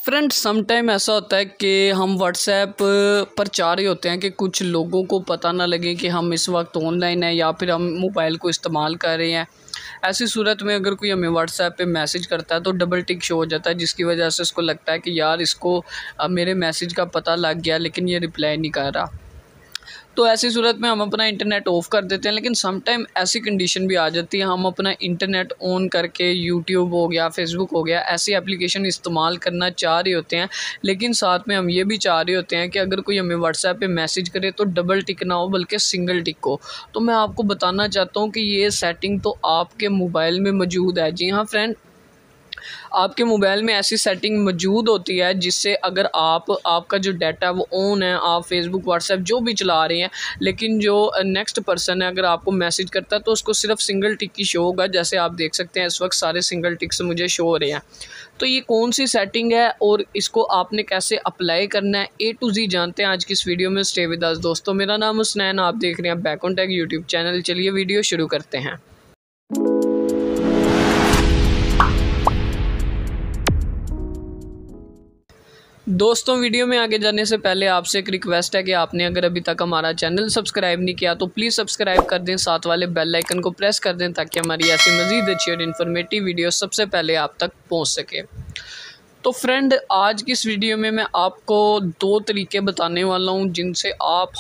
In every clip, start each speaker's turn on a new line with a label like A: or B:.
A: Friend sometime ऐसा होता है कि हम व्हाट्सएप पर चाह रहे होते हैं कि कुछ लोगों को पता ना लगे कि हम इस वक्त ऑनलाइन हैं या फिर हम मोबाइल को इस्तेमाल कर रहे हैं। ऐसी सूरत में अगर कोई हमें व्हाट्सएप पे मैसेज करता है तो डबल टिक शो हो जाता है, जिसकी वजह से उसको लगता है कि यार इसको मेरे मैसेज का पता लग गया लेकिन ये रिप्लाई नहीं कर रहा। तो ऐसी सूरत में हम अपना इंटरनेट ऑफ़ कर देते हैं। लेकिन सम टाइम ऐसी कंडीशन भी आ जाती है, हम अपना इंटरनेट ऑन करके यूट्यूब हो गया, फेसबुक हो गया, ऐसी एप्लीकेशन इस्तेमाल करना चाह रहे होते हैं, लेकिन साथ में हम ये भी चाह रहे होते हैं कि अगर कोई हमें व्हाट्सएप पे मैसेज करे तो डबल टिक ना हो बल्कि सिंगल टिक हो। तो मैं आपको बताना चाहता हूँ कि ये सेटिंग तो आपके मोबाइल में मौजूद है। जी हाँ फ्रेंड, आपके मोबाइल में ऐसी सेटिंग मौजूद होती है जिससे अगर आपका जो डाटा है वो ऑन है, आप फेसबुक व्हाट्सएप जो भी चला रहे हैं, लेकिन जो नेक्स्ट पर्सन है अगर आपको मैसेज करता है तो उसको सिर्फ सिंगल टिक ही शो होगा। जैसे आप देख सकते हैं इस वक्त सारे सिंगल टिक्स मुझे शो हो रहे हैं। तो ये कौन सी सेटिंग है और इसको आपने कैसे अप्लाई करना है, A to Z जानते हैं आज की इस वीडियो में। स्टे विद अस दोस्तों, मेरा नाम हुसनैन, आप देख रहे हैं back on tech YouTube channel. चलिए वीडियो शुरू करते हैं। दोस्तों वीडियो में आगे जाने से पहले आपसे एक रिक्वेस्ट है कि आपने अगर अभी तक हमारा चैनल सब्सक्राइब नहीं किया तो प्लीज़ सब्सक्राइब कर दें, साथ वाले बेल आइकन को प्रेस कर दें ताकि हमारी ऐसी मज़ीद अच्छी और इन्फॉर्मेटिव वीडियो सबसे पहले आप तक पहुंच सके। तो फ्रेंड आज की इस वीडियो में मैं आपको दो तरीके बताने वाला हूं जिनसे आप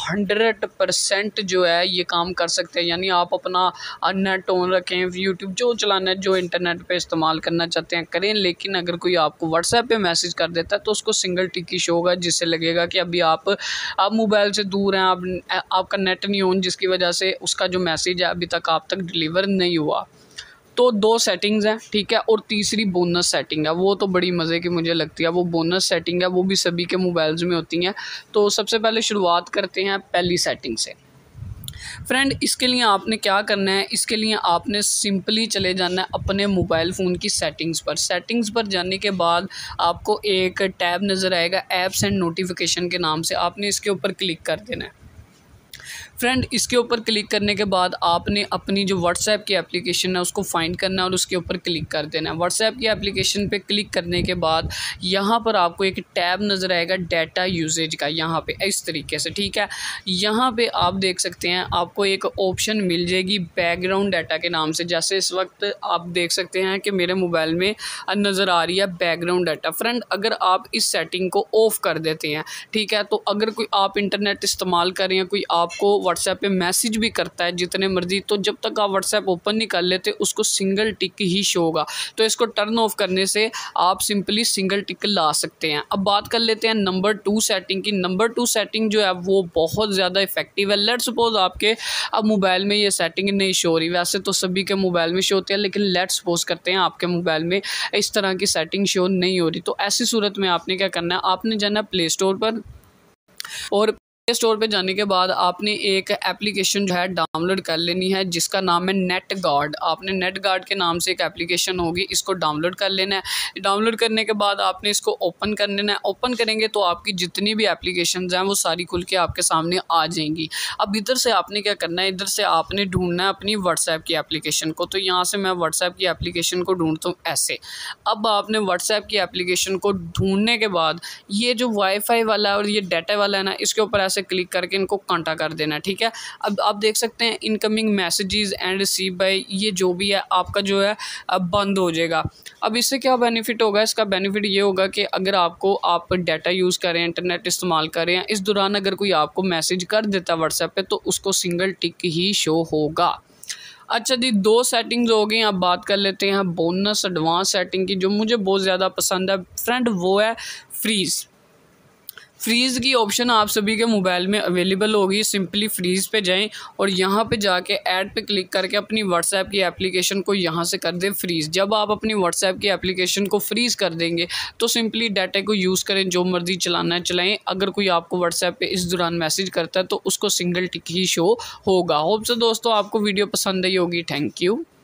A: 100% जो है ये काम कर सकते हैं। यानी आप अपना नेट ऑन रखें, यूट्यूब जो चलाना है, जो इंटरनेट पे इस्तेमाल करना चाहते हैं करें, लेकिन अगर कोई आपको व्हाट्सएप पे मैसेज कर देता है तो उसको सिंगल टिक ही शो होगा, जिससे लगेगा कि अभी आप मोबाइल से दूर हैं, आपका नेट नहीं ऑन, जिसकी वजह से उसका जो मैसेज है अभी तक आप तक डिलीवर नहीं हुआ। तो दो सेटिंग्स हैं, ठीक है। और तीसरी बोनस सेटिंग है, वो तो बड़ी मज़े की मुझे लगती है। वो बोनस सेटिंग है, वो भी सभी के मोबाइल्स में होती हैं। तो सबसे पहले शुरुआत करते हैं पहली सेटिंग से। फ्रेंड इसके लिए आपने क्या करना है, इसके लिए आपने सिंपली चले जाना है अपने मोबाइल फ़ोन की सेटिंग्स पर। सेटिंग्स पर जाने के बाद आपको एक टैब नज़र आएगा ऐप्स एंड नोटिफिकेशन के नाम से, आपने इसके ऊपर क्लिक कर देना है। फ्रेंड इसके ऊपर क्लिक करने के बाद आपने अपनी जो व्हाट्सएप की एप्लीकेशन है उसको फाइंड करना है और उसके ऊपर क्लिक कर देना है। व्हाट्सएप की एप्लीकेशन पे क्लिक करने के बाद यहाँ पर आपको एक टैब नज़र आएगा डाटा यूजेज का, यहाँ पे इस तरीके से, ठीक है। यहाँ पे आप देख सकते हैं आपको एक ऑप्शन मिल जाएगी बैकग्राउंड डाटा के नाम से। जैसे इस वक्त आप देख सकते हैं कि मेरे मोबाइल में नज़र आ रही है बैकग्राउंड डाटा। फ्रेंड अगर आप इस सेटिंग को ऑफ़ कर देते हैं, ठीक है, तो अगर कोई आप इंटरनेट इस्तेमाल कर रहे हैं, कोई आपको व्हाट्सएप पे मैसेज भी करता है जितने मर्जी, तो जब तक आप व्हाट्सएप ओपन नहीं कर लेते उसको सिंगल टिक ही शो होगा। तो इसको टर्न ऑफ करने से आप सिंपली सिंगल टिक ला सकते हैं। अब बात कर लेते हैं नंबर 2 सेटिंग की। नंबर 2 सेटिंग जो है वो बहुत ज़्यादा इफेक्टिव है। लेट्स सपोज आपके अब मोबाइल में ये सेटिंग नहीं शो हो रही, वैसे तो सभी के मोबाइल में शो होती है, लेकिन लेट्स सपोज करते हैं आपके मोबाइल में इस तरह की सेटिंग शो नहीं हो रही। तो ऐसी सूरत में आपने क्या करना है, आपने जाना है प्ले स्टोर पर, और प्ले स्टोर पे जाने के बाद आपने एक एप्लीकेशन जो है डाउनलोड कर लेनी है जिसका नाम है नेट गार्ड। आपने नेट गार्ड के नाम से एक एप्लीकेशन होगी, इसको डाउनलोड कर लेना है। डाउनलोड करने के बाद आपने इसको ओपन कर लेना है। ओपन करेंगे तो आपकी जितनी भी एप्लीकेशंस हैं वो सारी खुल के आपके सामने आ जाएंगी। अब इधर से आपने क्या करना है, इधर से आपने ढूंढना है अपनी व्हाट्सएप की एप्लीकेशन को। तो यहाँ से मैं व्हाट्सएप की एप्लीकेशन को ढूंढता हूँ ऐसे। अब आपने व्हाट्सएप की एप्लीकेशन को ढूंढने के बाद ये जो वाईफाई वाला है और ये डाटा वाला है ना, इसके ऊपर ऐसे क्लिक करके इनको कांटा कर देना, ठीक है। अब आप देख सकते हैं incoming messages and receive by, ये जो भी है आपका जो है अब बंद हो जाएगा। अब इससे क्या बेनिफिट होगा, इसका बेनिफिट ये होगा कि अगर आप डाटा यूज़ करें, इंटरनेट इस्तेमाल करें, इस दौरान अगर कोई आपको मैसेज कर देता है व्हाट्सएप पे तो उसको सिंगल टिक ही शो होगा। अच्छा जी, 2 सेटिंग्स हो गई। अब बात कर लेते हैं बोनस एडवांस सेटिंग की, जो मुझे बहुत ज़्यादा पसंद है फ्रेंड, वो है फ्रीज़। फ्रीज़ की ऑप्शन आप सभी के मोबाइल में अवेलेबल होगी। सिंपली फ्रीज़ पे जाएं और यहाँ पे जाके ऐड पे क्लिक करके अपनी व्हाट्सएप की एप्लीकेशन को यहाँ से कर दें फ्रीज़। जब आप अपनी व्हाट्सएप की एप्लीकेशन को फ्रीज़ कर देंगे तो सिंपली डाटा को यूज़ करें, जो मर्जी चलाना है चलाएं। अगर कोई आपको व्हाट्सएप पे इस दौरान मैसेज करता है तो उसको सिंगल टिक ही शो होगा। होप से दोस्तों आपको वीडियो पसंद आई होगी। Thank you.